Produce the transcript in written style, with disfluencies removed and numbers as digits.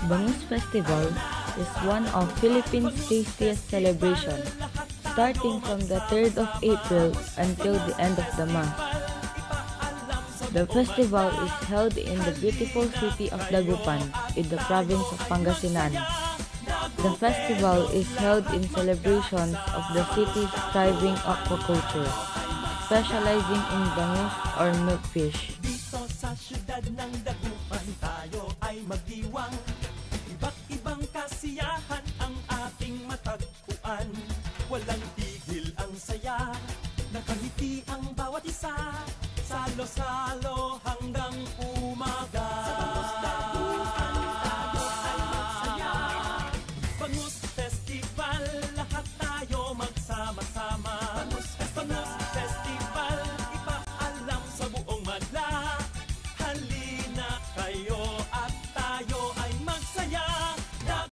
Bangus Festival is one of Philippines' tastiest celebrations, starting from the 3rd of April until the end of the month. The festival is held in the beautiful city of Dagupan in the province of Pangasinan. The festival is held in celebrations of the city's thriving aquaculture, specializing in bangus or milkfish. Dito sa syudad ng Dagupan tayo ay magdiwang. Iba't ibang kasiyahan ang ating matagpuan. Walang tigil ang saya, nakangiti ang bawat isa. Salo-salo hanggang